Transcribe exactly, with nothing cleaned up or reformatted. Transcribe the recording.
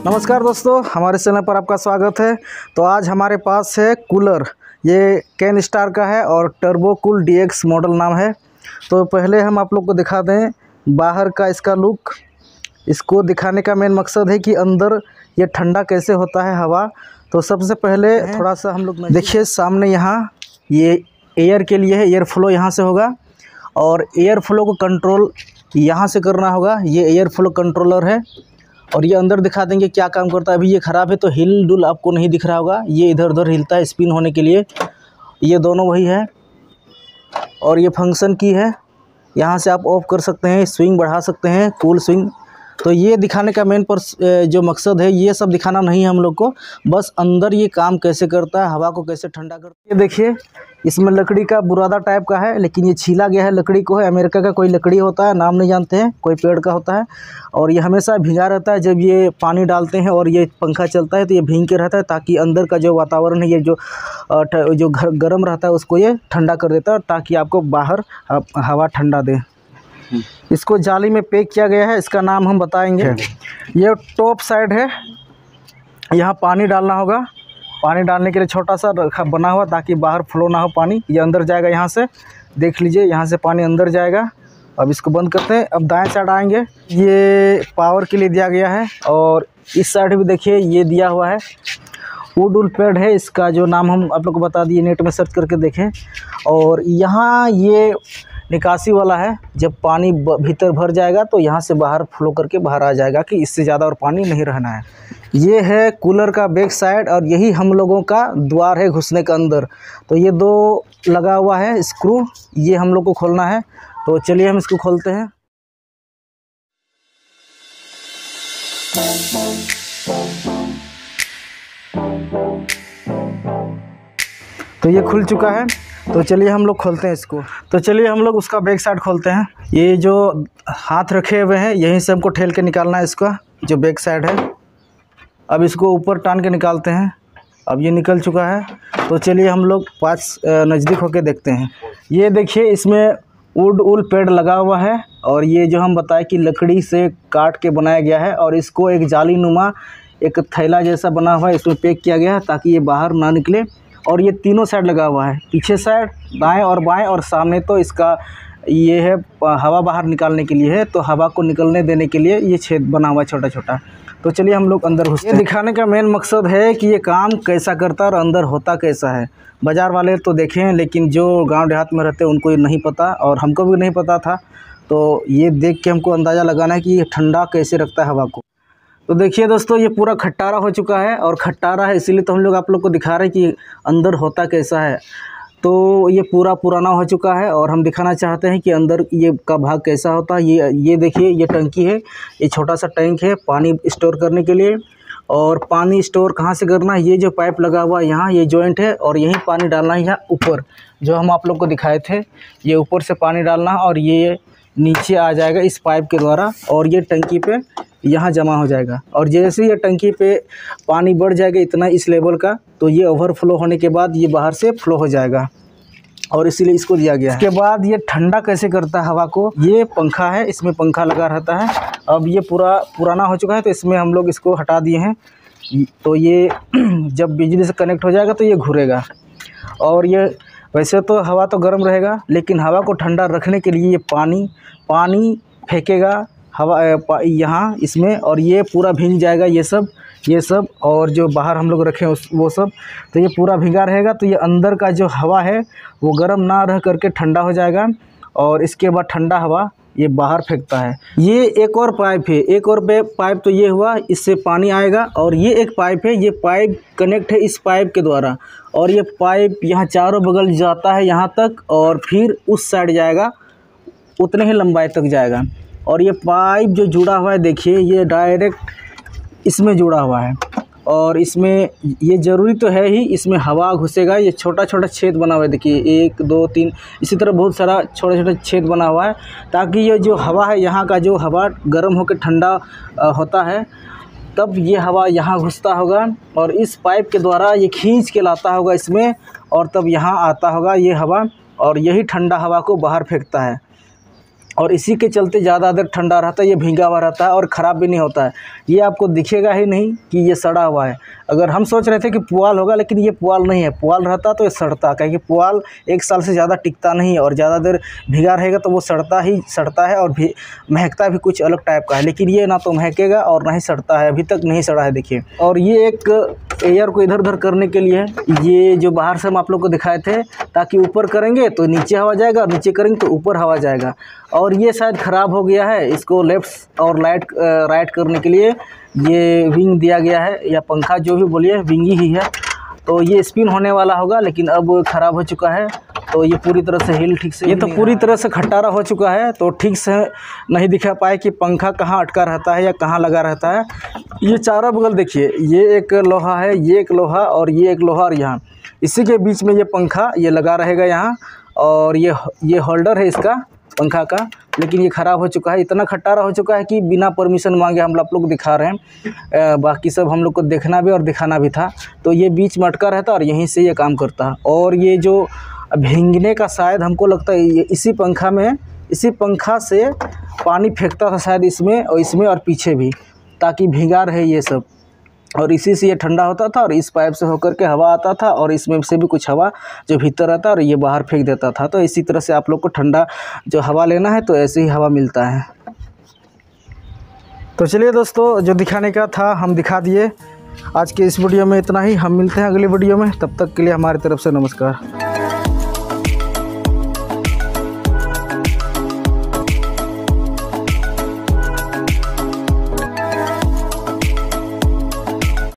नमस्कार दोस्तों, हमारे चैनल पर आपका स्वागत है। तो आज हमारे पास है कूलर, ये कैन स्टार का है और turbo cool D X model नाम है। तो पहले हम आप लोग को दिखा दें बाहर का इसका लुक। इसको दिखाने का मेन मकसद है कि अंदर ये ठंडा कैसे होता है हवा। तो सबसे पहले थोड़ा सा हम लोग देखिए, सामने यहाँ ये एयर के लिए है, एयर फ्लो यहाँ से होगा और एयर फ्लो को कंट्रोल यहाँ से करना होगा। ये एयर फ्लो कंट्रोलर है और ये अंदर दिखा देंगे क्या काम करता है। अभी ये ख़राब है तो हिल डुल आपको नहीं दिख रहा होगा, ये इधर उधर हिलता है स्पिन होने के लिए। ये दोनों वही है और ये फंक्शन की है, यहाँ से आप ऑफ कर सकते हैं, स्विंग बढ़ा सकते हैं, कूल स्विंग। तो ये दिखाने का मेन पर जो मकसद है ये सब दिखाना नहीं है हम लोग को, बस अंदर ये काम कैसे करता है, हवा को कैसे ठंडा करता है। ये देखिए, इसमें लकड़ी का बुरादा टाइप का है, लेकिन ये छीला गया है लकड़ी को है। अमेरिका का कोई लकड़ी होता है, नाम नहीं जानते हैं, कोई पेड़ का होता है और ये हमेशा भींगा रहता है। जब ये पानी डालते हैं और ये पंखा चलता है तो ये भींग के रहता है, ताकि अंदर का जो वातावरण है, ये जो जो घर गर्म रहता है उसको ये ठंडा कर देता है, ताकि आपको बाहर हवा ठंडा दे। इसको जाली में पैक किया गया है, इसका नाम हम बताएंगे। ये टॉप साइड है, यहाँ पानी डालना होगा। पानी डालने के लिए छोटा सा रखा बना हुआ, ताकि बाहर फ्लो ना हो पानी। ये अंदर जाएगा, यहाँ से देख लीजिए, यहाँ से पानी अंदर जाएगा। अब इसको बंद करते हैं। अब दाएं साइड आएंगे, ये पावर के लिए दिया गया है और इस साइड भी देखिए ये दिया हुआ है। वुड वुल पैड है, इसका जो नाम हम आप लोग को बता दिए, नेट में सर्च करके देखें। और यहाँ ये निकासी वाला है, जब पानी भीतर भर जाएगा तो यहाँ से बाहर फ्लो करके बाहर आ जाएगा, कि इससे ज़्यादा और पानी नहीं रहना है। ये है कूलर का बैक साइड और यही हम लोगों का द्वार है घुसने का अंदर। तो ये दो लगा हुआ है स्क्रू, ये हम लोग को खोलना है। तो चलिए हम इसको खोलते हैं। तो ये खुल चुका है, तो चलिए हम लोग खोलते हैं इसको। तो चलिए हम लोग उसका बैक साइड खोलते हैं। ये जो हाथ रखे हुए हैं यहीं से हमको ठेल के निकालना है, इसका जो बैक साइड है। अब इसको ऊपर टान के निकालते हैं। अब ये निकल चुका है, तो चलिए हम लोग पास नज़दीक होके देखते हैं। ये देखिए, इसमें वुड वुल पेड़ लगा हुआ है और ये जो हम बताए कि लकड़ी से काट के बनाया गया है और इसको एक जाली नुमा एक थैला जैसा बना हुआ है, इसमें पैक किया गया है ताकि ये बाहर ना निकले। और ये तीनों साइड लगा हुआ है, पीछे साइड, दाएं और बाएं और सामने। तो इसका ये है हवा बाहर निकालने के लिए है, तो हवा को निकलने देने के लिए ये छेद बना हुआ है छोटा छोटा। तो चलिए हम लोग अंदर घुसते हैं। ये दिखाने का मेन मकसद है कि ये काम कैसा करता है और अंदर होता कैसा है। बाज़ार वाले तो देखे हैं, लेकिन जो गांव देहात में रहते हैं उनको ये नहीं पता और हमको भी नहीं पता था। तो ये देख के हमको अंदाज़ा लगाना है कि ये ठंडा कैसे रखता है हवा को। तो देखिए दोस्तों, ये पूरा खट्टारा हो चुका है और खट्टारा है इसीलिए तो हम लोग आप लोग को दिखा रहे हैं कि अंदर होता कैसा है। तो ये पूरा पुराना हो चुका है और हम दिखाना चाहते हैं कि अंदर ये का भाग कैसा होता है। ये ये देखिए, ये टंकी है, ये छोटा सा टैंक है पानी स्टोर करने के लिए। और पानी स्टोर कहाँ से करना है, ये जो पाइप लगा हुआ है यहाँ, ये जॉइंट है और यहीं पानी डालना है। यहाँ ऊपर जो हम आप लोग को दिखाए थे, ये ऊपर से पानी डालना है और ये नीचे आ जाएगा इस पाइप के द्वारा और ये टंकी पे यहाँ जमा हो जाएगा। और जैसे ये टंकी पे पानी बढ़ जाएगा इतना इस लेवल का, तो ये ओवरफ्लो होने के बाद ये बाहर से फ्लो हो जाएगा और इसीलिए इसको दिया गया है। इसके बाद ये ठंडा कैसे करता है हवा को, ये पंखा है, इसमें पंखा लगा रहता है। अब ये पूरा पुराना हो चुका है तो इसमें हम लोग इसको हटा दिए हैं। तो ये जब बिजली से कनेक्ट हो जाएगा तो ये घूरेगा और ये वैसे तो हवा तो गर्म रहेगा, लेकिन हवा को ठंडा रखने के लिए ये पानी पानी फेंकेगा हवा यहाँ इसमें, और ये पूरा भीग जाएगा ये सब ये सब और जो बाहर हम लोग रखे उस वो सब। तो ये पूरा भीगा रहेगा, तो ये अंदर का जो हवा है वो गर्म ना रह करके ठंडा हो जाएगा और इसके बाद ठंडा हवा ये बाहर फेंकता है। ये एक और पाइप है, एक और पाइप तो ये हुआ, इससे पानी आएगा। और ये एक पाइप है, ये पाइप कनेक्ट है इस पाइप के द्वारा और ये पाइप यहाँ चारों बगल जाता है यहाँ तक और फिर उस साइड जाएगा, उतने ही लंबाई तक जाएगा। और ये पाइप जो जुड़ा हुआ है देखिए, ये डायरेक्ट इसमें जुड़ा हुआ है और इसमें ये ज़रूरी तो है ही, इसमें हवा घुसेगा। ये छोटा छोटा छेद बना हुआ है देखिए, एक दो तीन, इसी तरह बहुत सारा छोटे छोटे छेद बना हुआ है, ताकि ये जो हवा है यहाँ का जो हवा गर्म होकर ठंडा होता है, तब ये हवा यहाँ घुसता होगा और इस पाइप के द्वारा ये खींच के लाता होगा इसमें और तब यहाँ आता होगा ये हवा और यही ठंडा हवा को बाहर फेंकता है। और इसी के चलते ज़्यादा देर ठंडा रहता है, ये भीगा हुआ रहता है और ख़राब भी नहीं होता है। ये आपको दिखेगा ही नहीं कि ये सड़ा हुआ है। अगर हम सोच रहे थे कि पुआल होगा, लेकिन ये पुआल नहीं है। पुआल रहता तो ये सड़ता, क्योंकि पुआल एक साल से ज़्यादा टिकता नहीं और ज़्यादा देर भीगा रहेगा तो वो सड़ता ही सड़ता है और भी महकता भी कुछ अलग टाइप का है। लेकिन ये ना तो महकेगा और ना ही सड़ता है, अभी तक नहीं सड़ा है देखिए। और ये एक एयर को इधर उधर करने के लिए, ये जो बाहर से हम आप लोग को दिखाए थे, ताकि ऊपर करेंगे तो नीचे हवा जाएगा और नीचे करेंगे तो ऊपर हवा जाएगा। और ये शायद ख़राब हो गया है, इसको लेफ़्ट और राइट राइट करने के लिए ये विंग दिया गया है, या पंखा जो भी बोलिए, विंग ही है। तो ये स्पिन होने वाला होगा, लेकिन अब ख़राब हो चुका है। तो ये पूरी तरह से हिल ठीक से, ये तो पूरी तरह से खटारा हो चुका है, तो ठीक से नहीं दिखा पाए कि पंखा कहाँ अटका रहता है या कहाँ लगा रहता है। ये चारों बगल देखिए, ये एक लोहा है, ये एक लोहा और ये एक लोहा, और यहाँ इसी के बीच में ये पंखा ये लगा रहेगा यहाँ। और ये ये होल्डर है इसका पंखा का, लेकिन ये ख़राब हो चुका है। इतना खटारा हो चुका है कि बिना परमिशन मांगे हम आप लोग दिखा रहे हैं। बाकी सब हम लोग को देखना भी और दिखाना भी था। तो ये बीच में अटका रहता और यहीं से ये काम करता। और ये जो भीगने का शायद हमको लगता है ये इसी पंखा में, इसी पंखा से पानी फेंकता था शायद इसमें और इसमें और पीछे भी, ताकि भीगा रहे ये सब। और इसी से ये ठंडा होता था और इस पाइप से होकर के हवा आता था और इसमें से भी कुछ हवा जो भीतर रहता और ये बाहर फेंक देता था। तो इसी तरह से आप लोग को ठंडा जो हवा लेना है तो ऐसे ही हवा मिलता है। तो चलिए दोस्तों, जो दिखाने का था हम दिखा दिए। आज के इस वीडियो में इतना ही। हम मिलते हैं अगली वीडियो में, तब तक के लिए हमारी तरफ से नमस्कार।